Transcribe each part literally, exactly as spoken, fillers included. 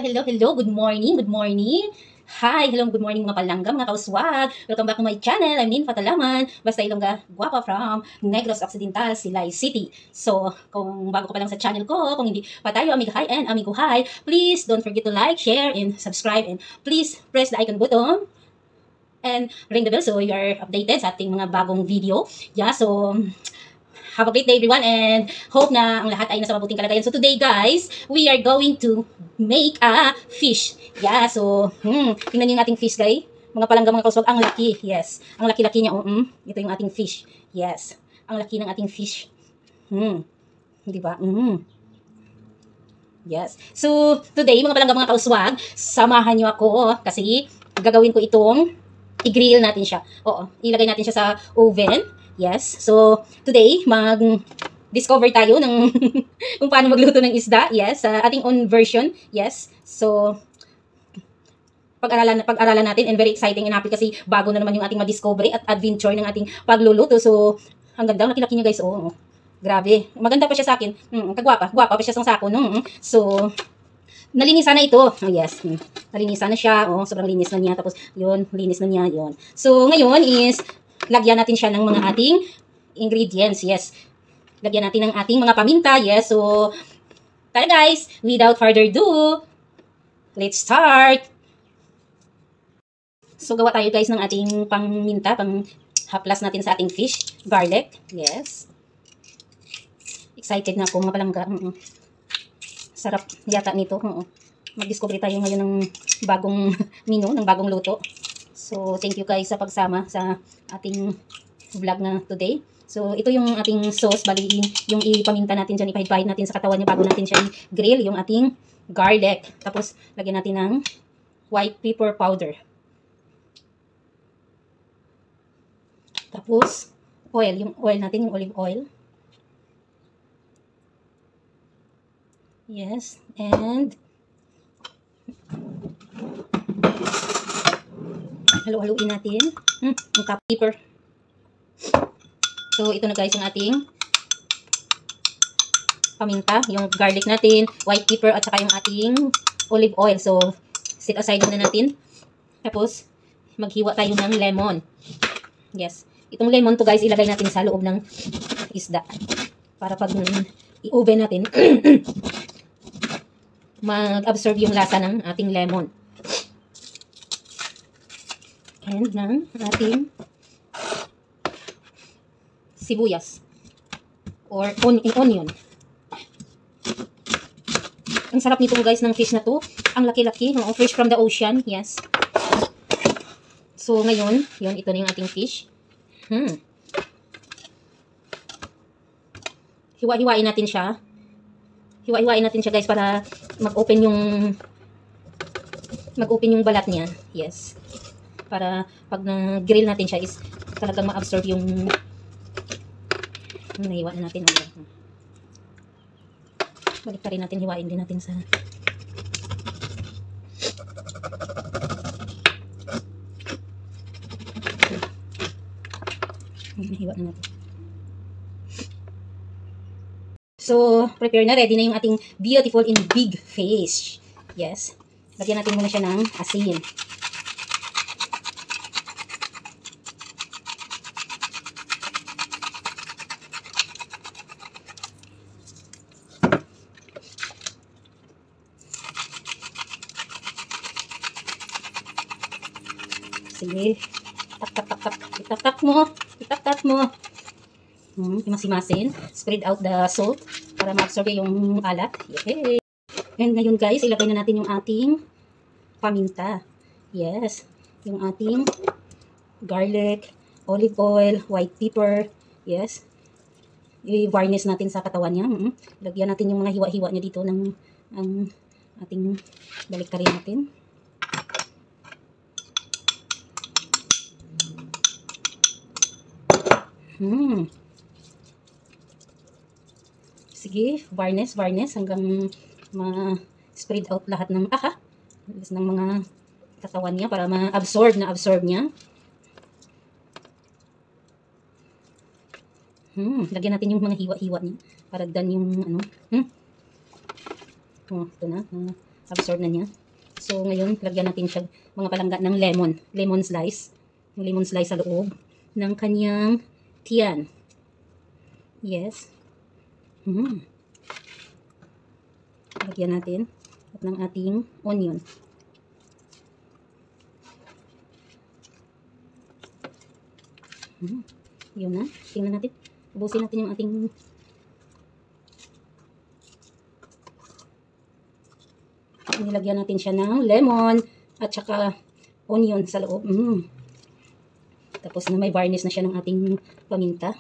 hello, hello, hello. Good morning, good morning. Hi, hello, good morning mga palangga, mga kauswag. Welcome back to my channel. I'm Nin Fatalaman, basta Ilongga, guwapa from Negros Occidental, Silay City. So, kung bago ka pa lang sa channel ko, kung hindi pa tayo amigo hi and amigo hi, please don't forget to like, share, and subscribe. And please press the icon button and ring the bell so you are updated sa ating mga bagong video. Yeah, so have a great day everyone and hope na ang lahat ay nasa mabuting kalagayan. So today guys, we are going to make a fish. Yeah, so hmm, tingnan niyo yung ating fish guys. Mga palangga mga kauswag, ang laki. Yes, ang laki-laki niya. Um, um, ito yung ating fish. Yes, ang laki ng ating fish. Hmm, di ba? Hmm. Yes. So today mga palangga mga kauswag, samahan niyo ako kasi gagawin ko itong i-grill natin siya. Oo, ilagay natin siya sa oven. Yes. So, today, mag-discover tayo ng kung paano magluto ng isda. Yes. Sa uh, ating own version. Yes. So, pag-aralan pag-aralan natin and very exciting and happy kasi bago na naman yung ating ma-discovery at adventure ng ating pagluluto. So, ang ganda. Laki-laki niya guys. Oo. Grabe. Maganda pa siya sa akin. Hmm, kagwapa. Gwapa pa siya sa sako. No? So, nalinisan na ito. Oh, yes. Hmm. Nalinisan na siya. Oh, sobrang linis na niya. Tapos, yun. Linis na niya. Yun. So, ngayon is lagyan natin siya ng mga ating ingredients. Yes. Lagyan natin ng ating mga paminta. Yes. So, tara guys. Without further ado, let's start. So, gawa tayo guys ng ating paminta. Pang haplas natin sa ating fish. Garlic. Yes. Excited na ako mga palangga. Uh -uh. Sarap yata nito. Uh -uh. Mag-discover tayo ngayon ng bagong menu, ng bagong luto. So, thank you guys sa pagsama sa ating vlog na today. So, ito yung ating sauce. Bali, yung ipaminta natin dyan, ipahid-pahid natin sa katawan niya bago natin siya i-grill. Yung ating garlic. Tapos, lagyan natin ng white pepper powder. Tapos, oil. Yung oil natin, yung olive oil. Yes. And halo-haluin natin. Hmm, yung top pepper. So, ito na guys yung ating paminta. Yung garlic natin, white pepper, at saka yung ating olive oil. So, set aside muna natin. Tapos, maghiwa tayo ng lemon. Yes. Itong lemon to guys, ilagay natin sa loob ng isda. Para pag i-oven natin, mag-absorb yung lasa ng ating lemon. And ng ating sibuyas or on onion. Ang sarap nito guys ng fish na to. Ang laki-laki, no? Fresh from the ocean. Yes. So ngayon, yun, ito na yung ating fish. Hmm. Hiwa-hiwain natin siya. Hiwa-hiwain natin siya guys para mag-open yung mag-open yung balat niya. Yes. Para pag na-grill natin siya is talagang ma-absorb yung nahiwa na natin. Balik pa rin natin, hiwain din natin sa nahiwa na natin. So, prepare na. Ready na yung ating beautiful and big fish. Yes. Lagyan natin muna siya ng asin. Sige. Tak, tak, tak, tak. Itak-tak mo. Itak-tak mo. Hmm, imasimasin. Spread out the salt para ma-absorb yung alat. Yay! And ngayon guys, ilagay na natin yung ating paminta. Yes. Yung ating garlic, olive oil, white pepper. Yes. I-varnish natin sa katawan niya. Hmm. Lagyan natin yung mga hiwa-hiwa niya dito ng ang ating baliktarin natin. Hmm. Sige, varnish, varnish hanggang ma-spread out lahat ng aha, ng mga katawan niya para ma-absorb na absorb niya. Hmm, lagyan natin yung mga hiwa-hiwa niya para dan yung ano. Hmm. Oh, ito na. Absorb na niya. So, ngayon, lagyan natin siya mga palangga ng lemon. Lemon slice. Yung lemon slice sa loob ng kanyang tiyan. Yes. Hmm. Lagyan natin at ng ating onion. Hmm. Yun na. Tingnan natin. Ubusin natin yung ating nilagyan natin siya ng lemon at saka onion sa loob. Mm. Tapos na may varnish na siya ng ating paminta.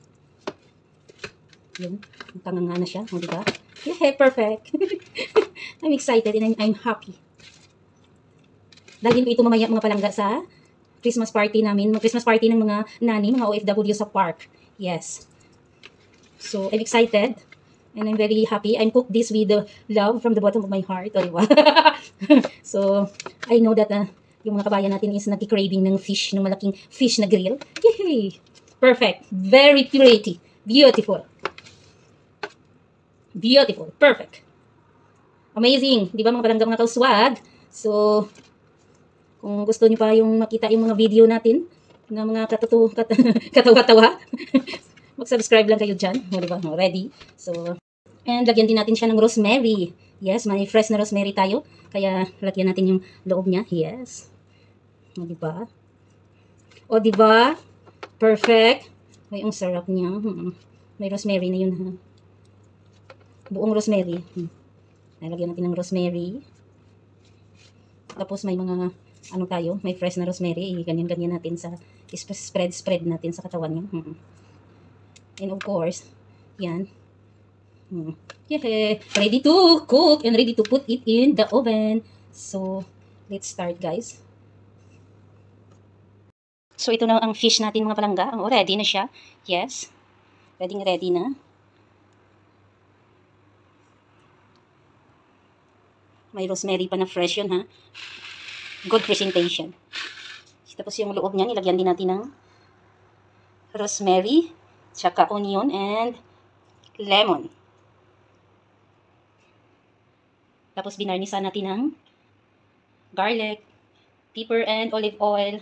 Yun. Tanganga na siya. O, diba? Yeah, perfect. I'm excited and I'm, I'm happy. Dalhin ko ito mamaya mga palangga sa Christmas party namin. Mga Christmas party ng mga nani, mga O F W sa park. Yes. So, I'm excited. And I'm very happy. I'm cooked this with uh, love from the bottom of my heart. O, diba? So, I know that uh, yung mga kabayan natin is nagki-craving ng fish, ng malaking fish na grill. Yay! Perfect. Very pretty. Beautiful. Beautiful. Perfect. Amazing. Di ba mga palangga, mga kauswag? So, kung gusto niyo pa yung makita yung mga video natin na mga katutu, kat, katawa-tawa, mag-subscribe lang kayo dyan. O, diba? Ready? So, and lagyan din natin siya ng rosemary. Yes, may fresh na rosemary tayo. Kaya lagyan natin yung loob niya. Yes. O, diba? O, diba? Perfect. Ay, ang sarap niya. Hmm. May rosemary na yun, ha? Buong rosemary. Hmm. Ay, lagyan natin ng rosemary. Tapos may mga, ano tayo, may fresh na rosemary. Ganyan-ganyan natin sa, spread-spread natin sa katawan niya. Hmm. And of course, yan. Hmm. Yeah, ready to cook and ready to put it in the oven. So, let's start, guys. So, ito na ang fish natin mga palangga. Oh, ready na siya. Yes. Ready ready na. May rosemary pa na fresh yun, ha? Good presentation. Tapos yung loob niya, nilagyan din natin ng rosemary, tsaka onion, and lemon. Tapos binarnisan natin ng garlic, pepper, and olive oil.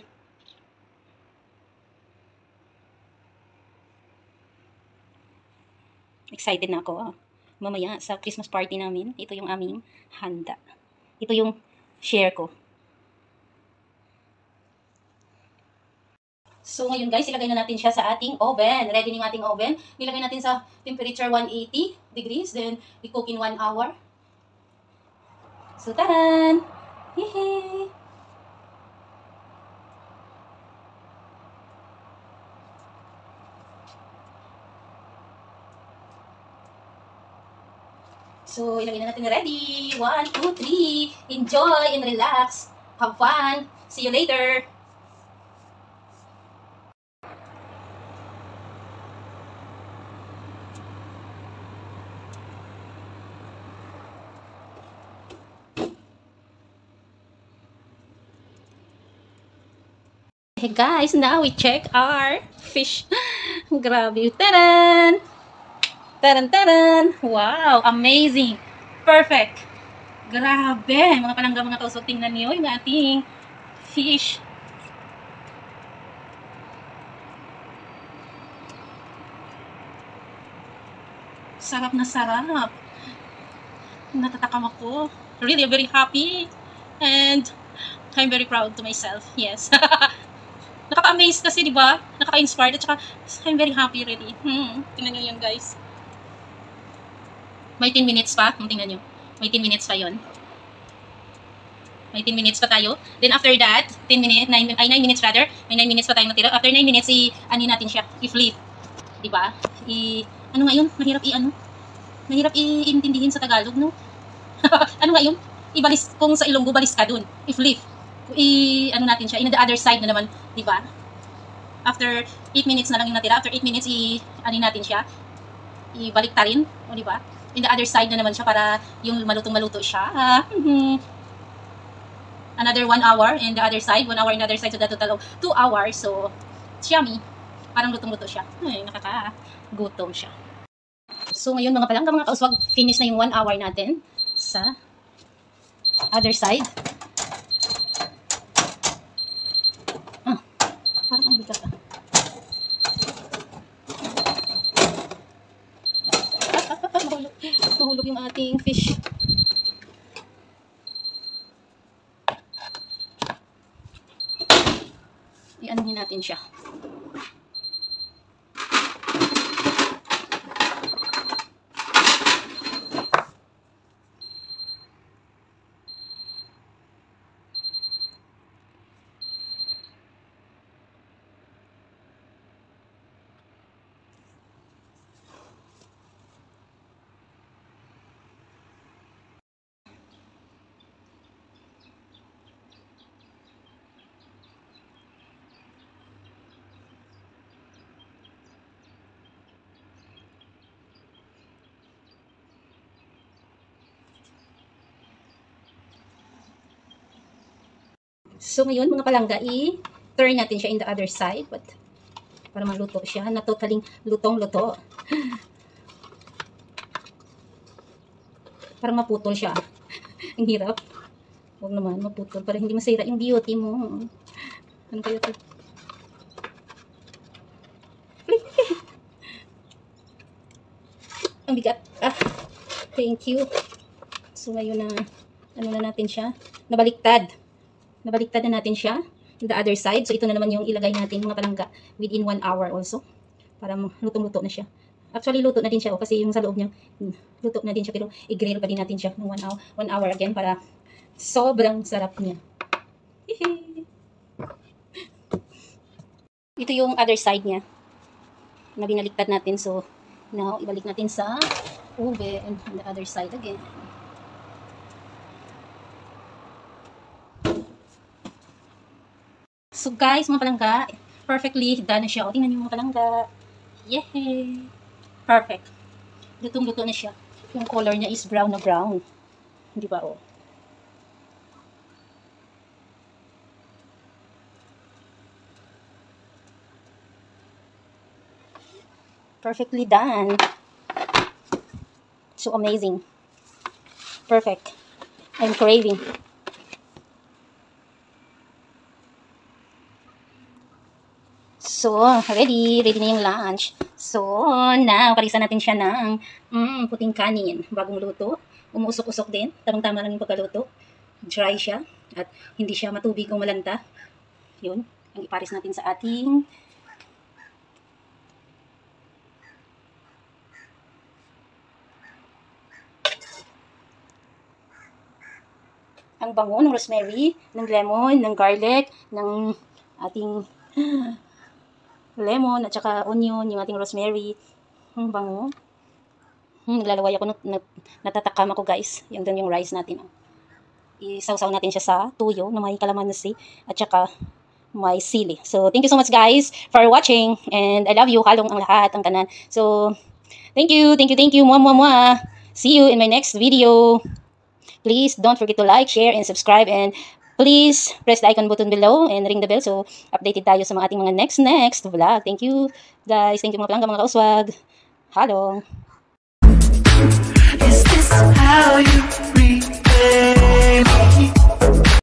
Excited na ako. Oh. Mamaya sa Christmas party namin, ito yung aming handa. Ito yung share ko. So ngayon guys, ilagay na natin siya sa ating oven. Ready na yung ating oven. Nilagay natin sa temperature one eighty degrees. Then, i-cook in one hour. So, taran! Hehe! So, ilagay na natin ready. One, two, three. Enjoy and relax. Have fun. See you later. Hey guys, now we check our fish. Grabe. Taran! Taran, taran! Wow! Amazing! Perfect! Grabe! Mga palangga, mga kausok, tingnan niyo yung ating fish. Sarap na sarap. Natatakam ako. Really, very happy. And I'm very proud to myself. Yes. Nakaka-amaze kasi, di ba? Nakaka-inspired. At saka, I'm very happy really. Hmm. Tingnan nyo yun, guys. May ten minutes pa. Hmm, tingnan nyo. May ten minutes pa yun. May ten minutes pa tayo. Then after that, ten minutes, nine, ay nine minutes rather. May nine minutes pa tayong natira. After nine minutes, i-ano natin siya. I-flip. Di ba? I, ano nga yun? Mahirap i-ano? Mahirap i-intindihin sa Tagalog, no? Ano nga yun? Ibalis, kung sa Ilonggo, balis ka dun. I-flip. I, ano natin siya, in the other side na naman, di ba? After eight minutes na lang yung natira, after eight minutes, i, ano natin siya, ibalik ta rin, o di ba? In the other side na naman siya para yung malutong-maluto siya. Ah, another one hour in the other side, one hour in the other side, so that total of two hours, so, it's yummy. Parang lutong-luto siya. Ay, nakaka-gutom siya. So, ngayon mga palangga, mga kauswag, finish na yung one hour natin sa other side. Ah, parang ang bigat ah. Mahulog, mahulog yung ating fish. I-anuhin natin siya. So, ngayon, mga palangga, i-turn natin siya in the other side. But, para maluto siya, na totaling lutong-luto. Parang maputol siya. Ang hirap. Huwag naman, maputol. Para hindi masira yung beauty mo. Ano kaya ito? Ang bigat. Ah, thank you. So, ngayon na, ano na natin siya? Nabaliktad. Nabaliktad na natin siya in the other side. So, ito na naman yung ilagay natin mga palangga within one hour also. Para lutong-luto na siya. Actually, luto na din siya. Oh, kasi yung sa loob niya, luto na din siya. Pero, i-grill pa din natin siya ng one hour, one hour again para sobrang sarap niya. Ito yung other side niya na binaliktad natin. So, now, ibalik natin sa oven on the other side again. So guys, mga palangga, perfectly done na siya. O, tingnan niyo mga palangga. Yay! Perfect. Lutong-luto na siya. Yung color niya is brown na brown. Hindi ba, o? Perfectly done. So amazing. Perfect. I'm craving. So, ready. Ready na yung lunch. So, now, parisan natin siya ng mm, puting kanin. Bagong luto. Umuusok-usok din. Tamang-tama lang yung pagkaluto. Dry siya. At hindi siya matubig o malanta. Yun. Ang iparis natin sa ating ang bango ng rosemary, ng lemon, ng garlic, ng ating lemon at saka onion, yung ating rosemary. Ang bango. Hmm, naglalaway ako, nat natatakam ako guys. Yung doon yung rice natin. Oh. Isawsaw natin siya sa tuyo na may kalamansi at saka may sili. So, thank you so much guys for watching. And I love you. Halong ang lahat, ang tanan. So, thank you, thank you, thank you. Mwah, mwah, mwah. See you in my next video. Please don't forget to like, share, and subscribe. And please press the icon button below and ring the bell so updated tayo sa mga ating mga next next vlog. Thank you guys. Thank you mga palangga, mga kauswag. Hello. Is this how you repay me?